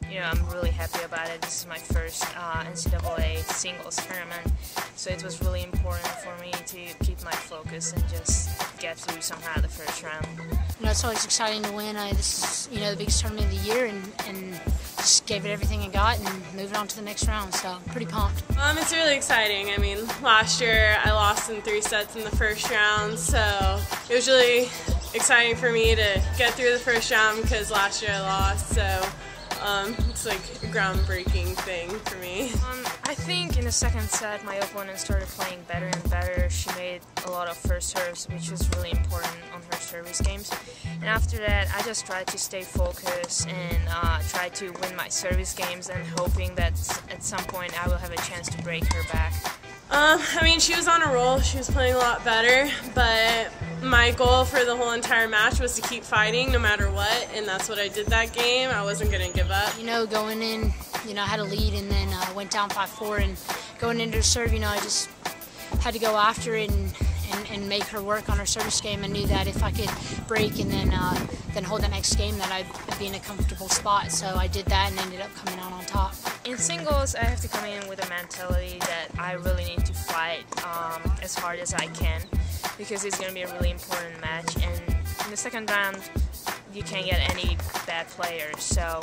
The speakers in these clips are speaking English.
I'm really happy about it. This is my first NCAA Singles Tournament, so it was really important for me to keep my focus and just get through somehow the first round. It's always exciting to win. This is the biggest tournament of the year, and just gave it everything I got and moving on to the next round, so pretty pumped. It's really exciting. I mean, last year I lost in 3 sets in the first round, so it was really exciting for me to get through the first round because last year I lost, so it's like a groundbreaking thing for me. I think in the second set my opponent started playing better and better. She made a lot of first serves, which was really important on her service games. And after that I just tried to stay focused and try to win my service games, and hoping that at some point I will have a chance to break her back. I mean, she was on a roll. She was playing a lot better, but my goal for the whole entire match was to keep fighting no matter what, and that's what I did that game. I wasn't going to give up. Going in, I had a lead and then went down 5-4, and going into the serve, I just had to go after it and make her work on her service game. I knew that if I could break and then hold the next game, that I'd be in a comfortable spot. So I did that and ended up coming out on top. In singles, I have to come in with a mentality that I really need to fight as hard as I can, because it's going to be a really important match. And in the second round, you can't get any bad players. So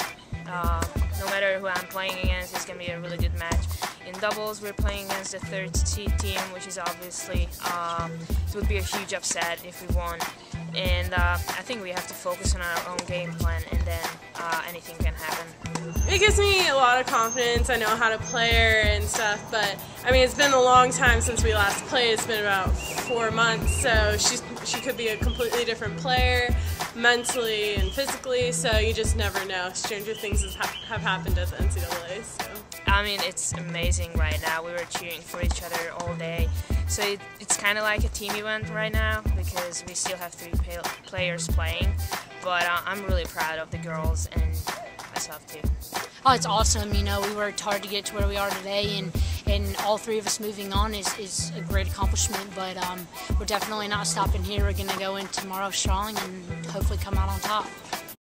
no matter who I'm playing against, it's going to be a really good match. In doubles, we're playing against the third seed team, which is obviously, it would be a huge upset if we won. And I think we have to focus on our own game plan, and then anything can happen. It gives me a lot of confidence. I know how to play her and stuff, but I mean, it's been a long time since we last played. It's been about 4 months, so she could be a completely different player, mentally and physically, so you just never know. Stranger things have happened at the NCAA. So. I mean, it's amazing right now. We were cheering for each other all day. So it's kind of like a team event right now, because we still have 3 players playing. But I'm really proud of the girls and myself too. Oh, it's awesome. We worked hard to get to where we are today, and all 3 of us moving on is a great accomplishment. But we're definitely not stopping here. We're going to go in tomorrow strong and hopefully come out on top.